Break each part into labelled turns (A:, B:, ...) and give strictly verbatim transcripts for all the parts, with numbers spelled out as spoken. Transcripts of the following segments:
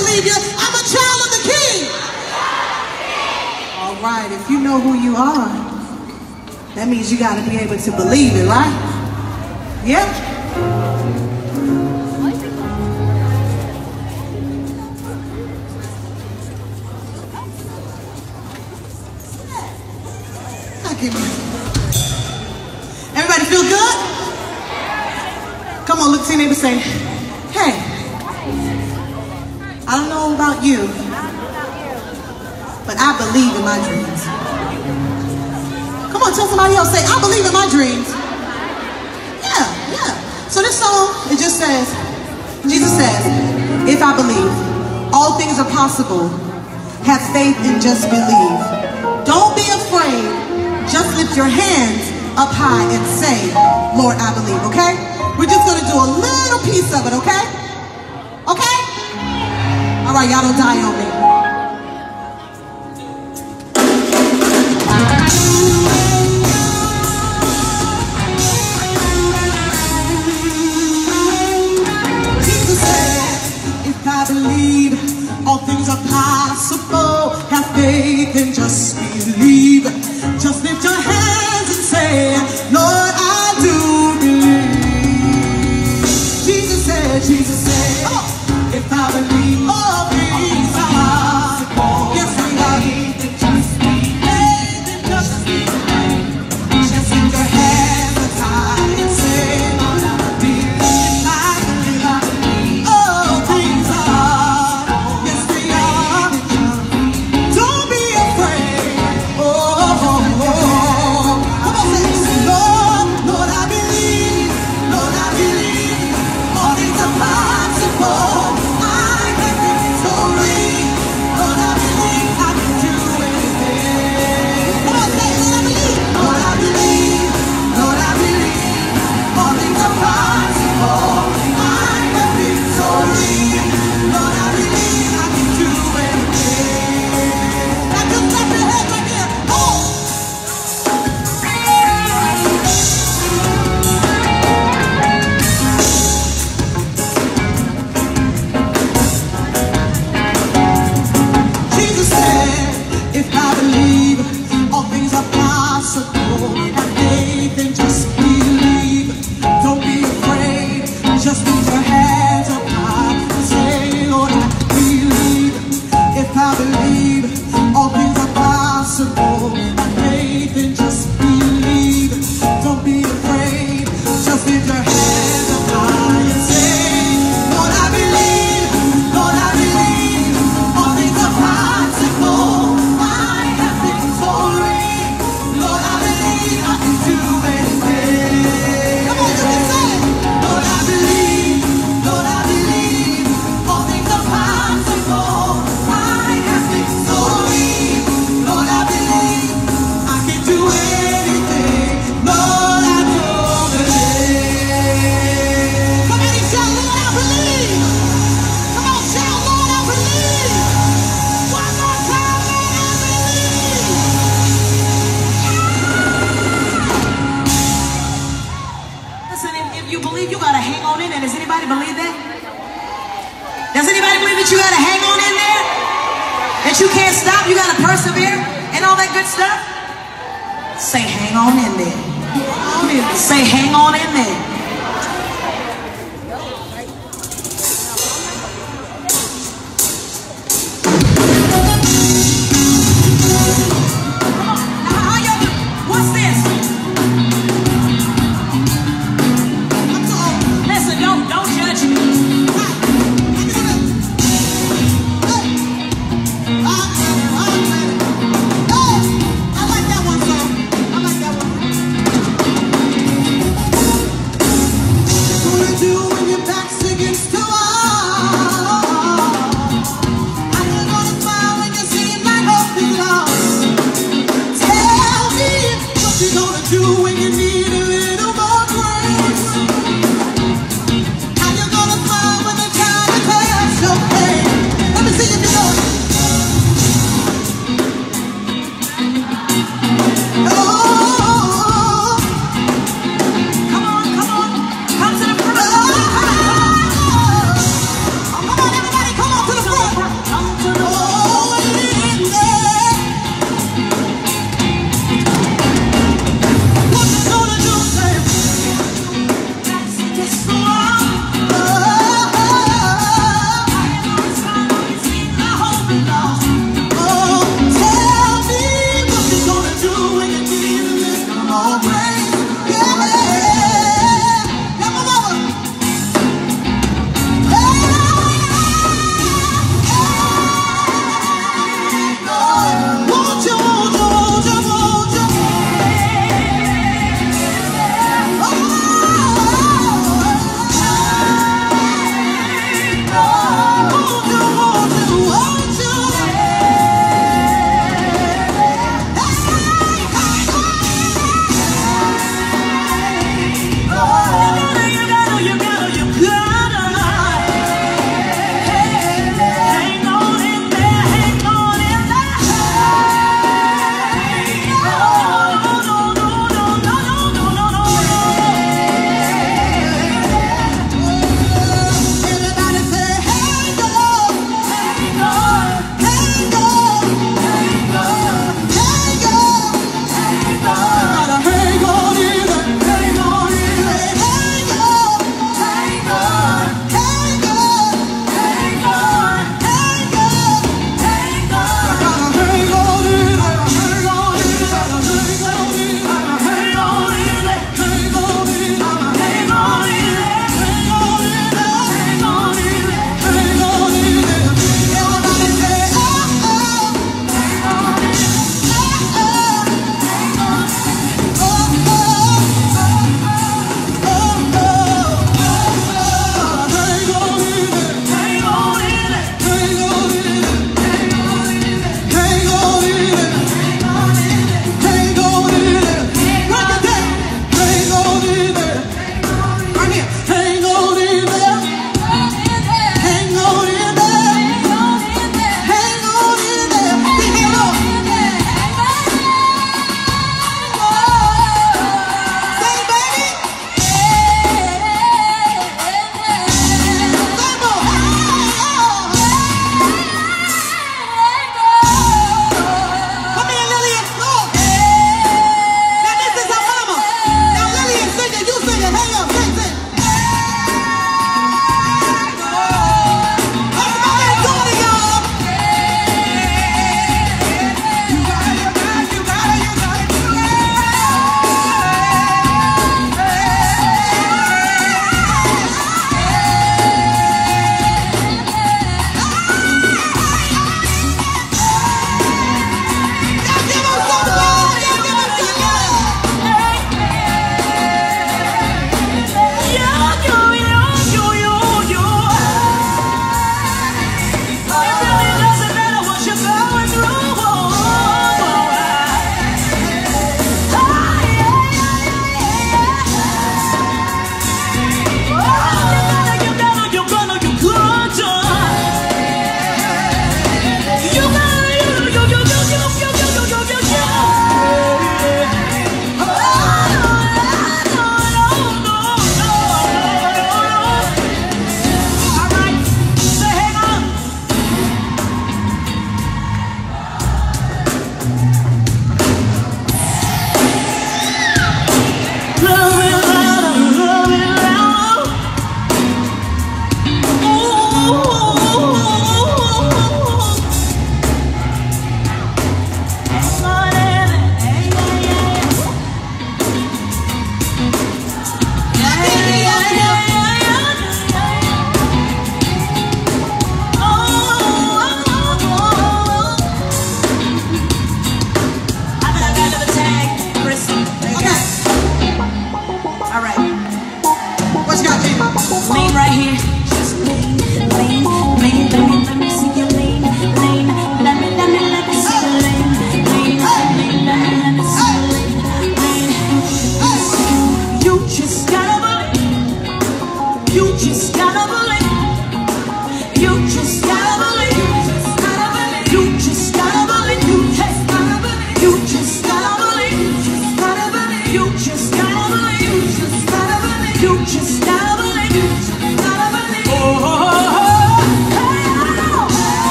A: believe you. I'm a child of the King. All right, if you know who you are, that means you got to be able to believe it, right? Yeah? Everybody feel good? Come on, look to your neighbor and say, hey, I don't know about you, but I believe in my dreams. Come on, tell somebody else, say, I believe in my dreams. Yeah, yeah. So this song, it just says, Jesus says, if I believe, all things are possible. Have faith and just believe. Don't be afraid. Just lift your hands up high and say, Lord, I believe, okay? We're just going to do a little piece of it, okay? Okay? All right, y'all don't die on me. Jesus said, if I believe, all things are possible. Have faith and just believe. Just lift your hands and say, Lord, I do believe. Jesus said, Jesus said, oh, if I believe, all things are possible. Yes, I believe. Just believe and just believe. Just lift your hands and high and say, Lord, I believe. I believe, I believe. All things are, yes, they are. Don't be afraid. Oh, oh, oh. Come on, say, Lord, Lord, I believe. Lord, I believe. All things are possible. I have victory. Lord, I believe I can do anything. Come on, say, Lord, I believe. Lord, I believe. Lord, I believe. All things are possible. I have victory. Lord, I believe I can do anything. Now just clap your hands right here. Oh! Jesus said, if I believe, all things are possible. Have faith and just believe. Don't be afraid. Just lift your hands up high and say, Lord, I believe. If I believe, all things are possible. Have faith and just believe. Don't be afraid. Just lift your hands up high and say, Lord, I believe. Lord, I believe. All things are possible. I have victory. Lord, I believe I can do anything. Come on, you can say it. Lord, I believe. Lord, I believe. All things are possible. I have victory. Lord, I believe I can do anything. Lord, I do believe. Somebody shout, Lord, I believe. Come on, shout, Lord, I believe. One more time, Lord, I believe. Listen, if, if you believe, you gotta hang on in there. Does anybody believe that? Does anybody believe that you gotta hang on in there? That you can't stop, you gotta persevere and all that good stuff? Say, hang on in there. Hang on in there. Say, hang on in there. Now, how y'all do? What's this? Listen, don't, don't judge me. I like that one, song. I like that one.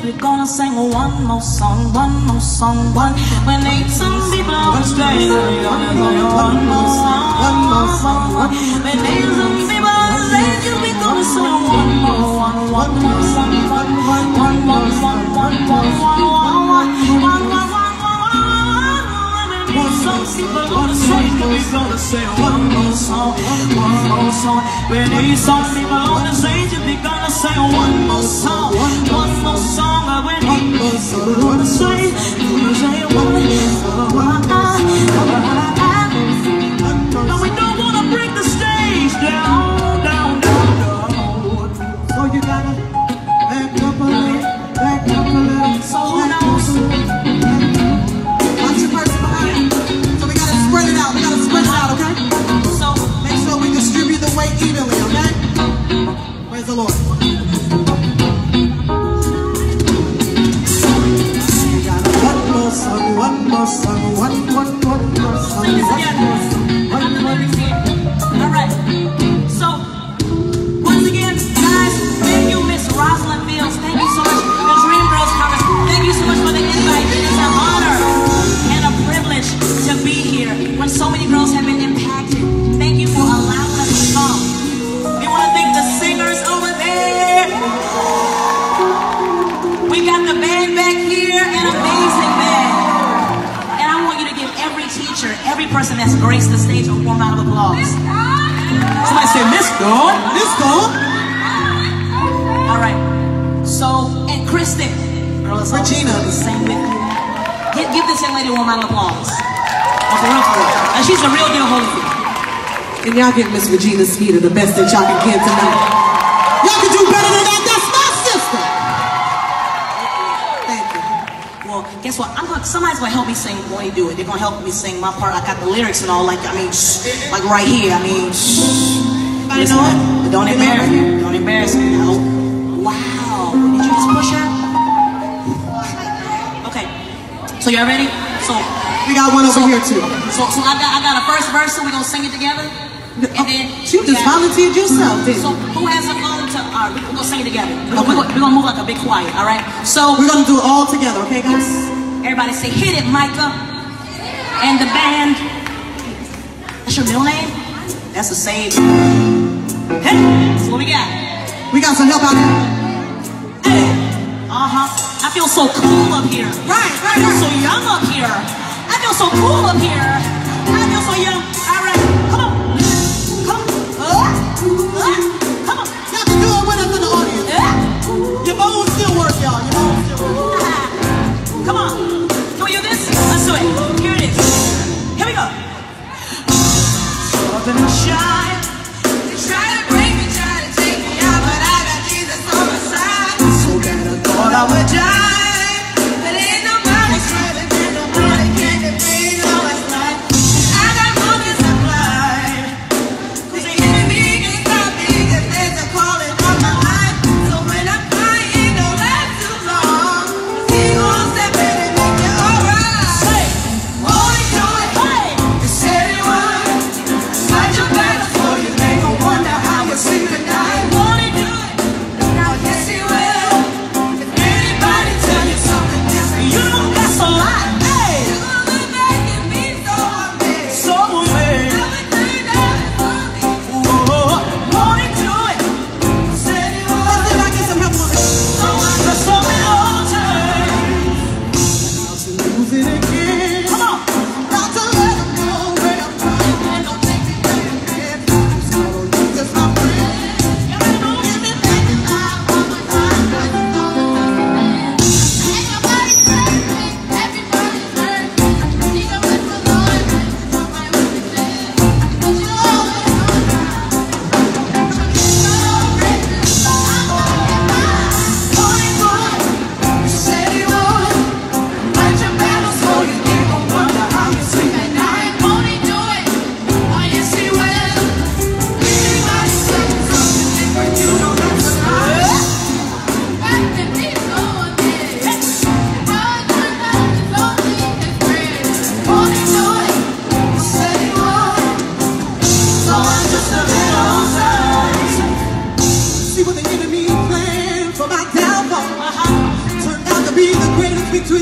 A: we're gonna sing one more song, one more song, one. We need some people on the stage. We're gonna sing one more song, one more song, one. We need some people on the stage. We're gonna sing one more, one, one more song, one, one, one more song, one, one, one, one, one, one, one, one. Some people on the stage, we're gonna sing one more song, one more song. We need some people on the stage, we're gonna sing one more song, one more song. We need one people on the stage, we're gonna sing one more song. And we don't wanna break the stage down, down, down, down. So you gotta back up a little, back up a little. So who knows? Watch your person behind. Spread it out, we gotta spread it out, okay? So, make sure we distribute the weight evenly, okay? Praise the Lord. We got one more song, one more song, one, one, one more song, one more song, one more song. Alright, so, once again, guys, thank you, Miss Rosalind Fields. Thank you so much, the Dream Girls Congress. Thank you so much for the invite. It is an honor and a privilege to be here when so many girls have been impacted. Thank you for allowing us to come. We want to thank the singers over there. We got the band back here, an amazing band. And I want you to give every teacher, every person that's graced the stage a warm round of applause. Somebody say, Miss Dawn. Miss Dawn. All right. So, and Kristen, girls, Regina, sing with you. Give, give this young lady a warm round of applause. And she's a real deal holy. And y'all give Miss Regina Skeeter the best that y'all can get tonight. Y'all can do better than that. That's my sister. Thank you. Well, guess what? I'm gonna, somebody's gonna help me sing. Boy, do it. They're gonna help me sing my part. I got the lyrics and all. Like I mean, shh, like right here. I mean, shh. Anybody know it? Don't embarrass me. Don't embarrass me. Oh, wow. Did you just push her? Okay. So y'all ready? So. We got one over so, here too. So, so I got I got a first verse, so we're gonna sing it together. And then you just got, volunteered yourself, didn't you? So who has a phone to? All right, we're gonna sing it together. We're, okay. gonna, we're gonna move like a big choir. All right. So we're gonna do it all together, okay, guys? Everybody say, "Hit it, Micah," and the band. That's your middle name? That's a save. Hey, so what we got? We got some help out there. Hey. Uh huh. I feel so cool up here. Right, right. I feel so young up here. I feel so cool up here. I feel so young. All right, come on. Come on. Uh, uh, come on. Y'all can do it with us in the audience. Uh, Your bones still work, y'all. Your bones still work. Uh, come on. Can we do this? Let's do it. Here it is. Here we go. Something to shine. They try to break me, try to take me out, but I got Jesus on my side. So bad I thought I would die. But ain't nobody trying to get nobody.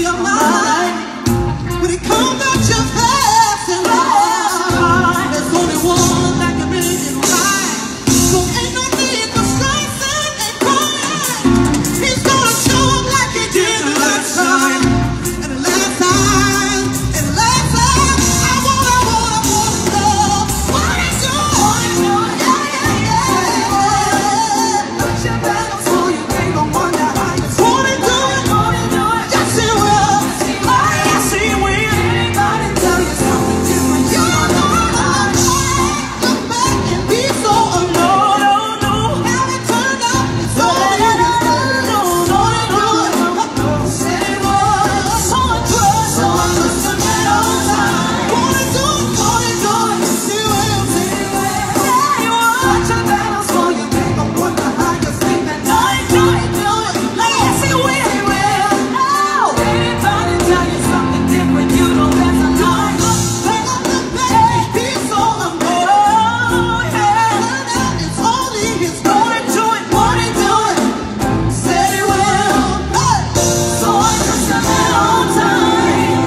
A: enemy of my life. When it comes at your fast and right, there's only one that can make it right. So ain't no need for stressing and crying. He's gonna show up like he did the last time. And the last time, and the last time, I wanna, wanna, wanna know what he's doing. Yeah, yeah, yeah. Put your back so you ain't gonna wonder how you want to do it. Yes, he will. Oh, yes, he will. Anybody tell you something different? You don't know how to look back and be so alone. No, no, no. How it turned out, it's all in his hands. No, no, no, no. Say it was so good, so good to me all the time. Wanna do it, wanna do it. Yes, he will. Yeah, you will. Put your back so you ain't gonna wonder how you sleep at night. Do it, do it. Yes, he will. Oh, anybody tell you something different? You know that's a lie. Look back, look back, be so alone. Oh, yeah. It's only his word. Do it, wanna do it. Said he will. Hey. So I just a matter of time.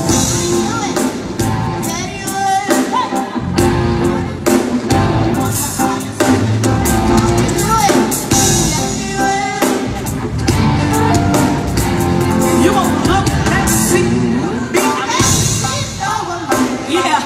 A: Said he will. You won't look and see. Be yeah.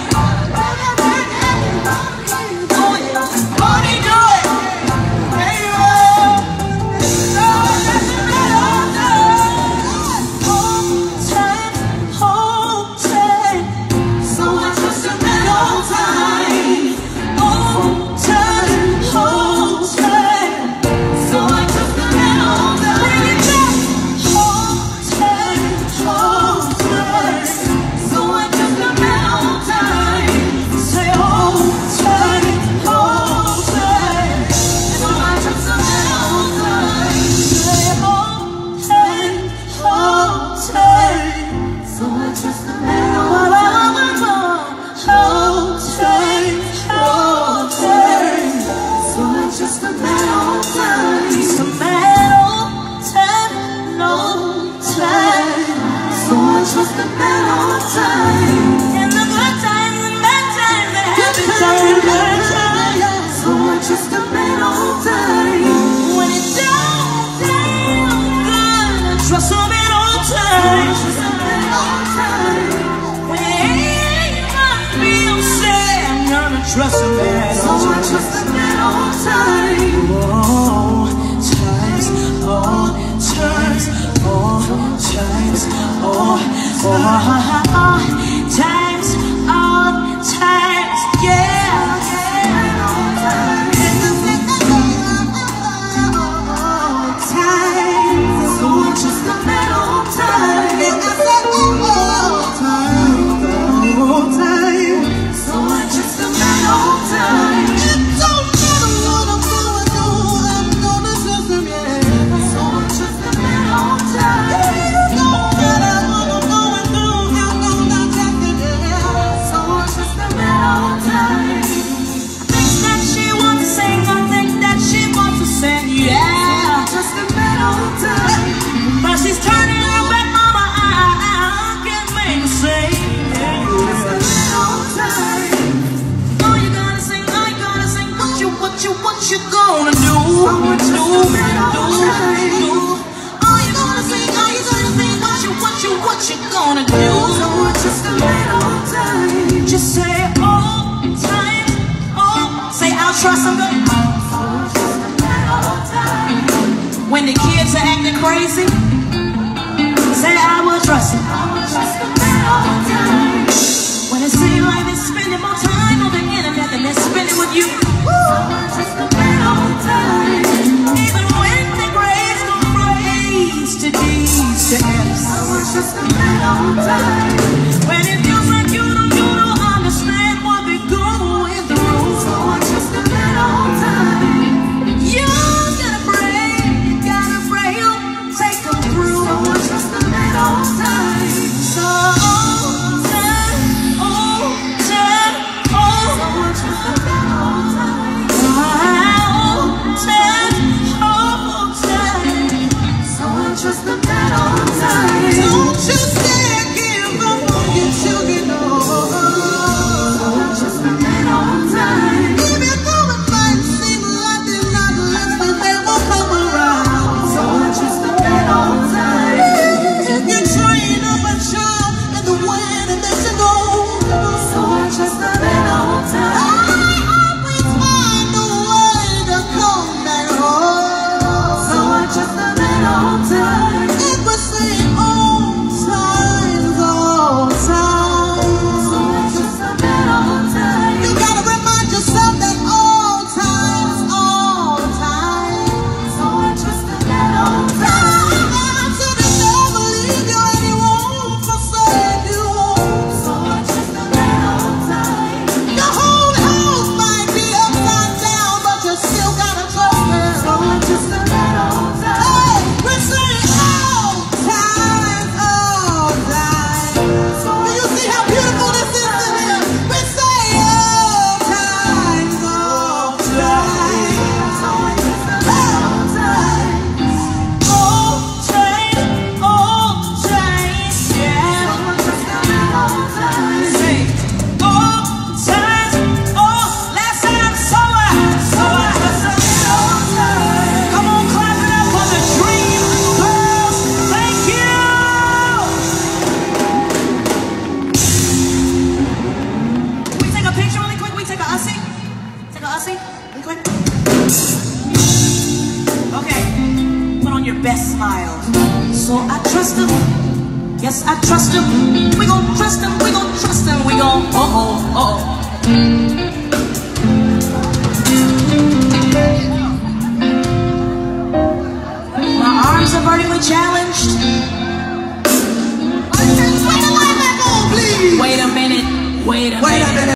A: Oh, yeah. Won't he do it? Yeah, he will. So that's a matter of time. Hold tight, hold tight. So I just a matter of time. Hold tight, hold tight. So I just a matter of time. Bring it back. Hold tight, hold tight. So I just a matter of time. Say hold tight, hold tight. So I just a matter of time. Say hold tight, hold tight. So I just a matter of time. Hold tight, hold tight. So I just a matter of time. Just a matter of time, no time. So I just a matter of time. In the good times and bad times, the happy times, bad times. So I just a matter of time. When it don't feel good, trust a matter of time. Just a matter of time. When it ain't feel sad, I'm gonna trust a matter of time. So I just a matter of time. Oh, times, oh, times, oh, times, oh, oh, oh, times, oh, times, yeah, yeah, times, so it's just a matter of time. Oh, time, oh, time, so it's just a matter of time. It don't matter what I'm gonna do, I'm gonna trust him, yeah. So it's just a matter of time. It don't matter what I'm going through, I'm gonna trust him, yeah. So it's just a matter of time. Things that she wants to sing, I think that she wants to sing, yeah. Just a matter of time. But she's turning her back, mama, I, I, I can't make her sing, yeah. Just a matter of time. All you gonna sing, all you gonna sing, what you, what you, what you gonna do? Do, do, do. All you gonna sing, all you gonna sing, what you, what you, what you gonna do? So it's just a matter of time. Just say, oh, time, oh, say I'll trust him. So it's just a matter of time. When the kids are acting crazy, say I will trust him. It's just a matter of time. When it seems like they're spending more time on the internet than they're spending with you. So it's just a matter of time. Even when the grades go from A's to D's to F's. So it's just a matter of time. When it feels like you don't, you don't understand what they're going through. So it's just a matter of time. You gotta pray, you gotta pray, you take them through. So it's just a matter of time. So time, oh, time, oh. So it's just a matter of time. Oh, time. best smile. So I trust him. Yes, I trust him. We gon' trust him. We gon' trust him. We gon' uh oh, uh oh. My arms are vertically challenged. Wait a minute. Wait a minute. Wait a minute.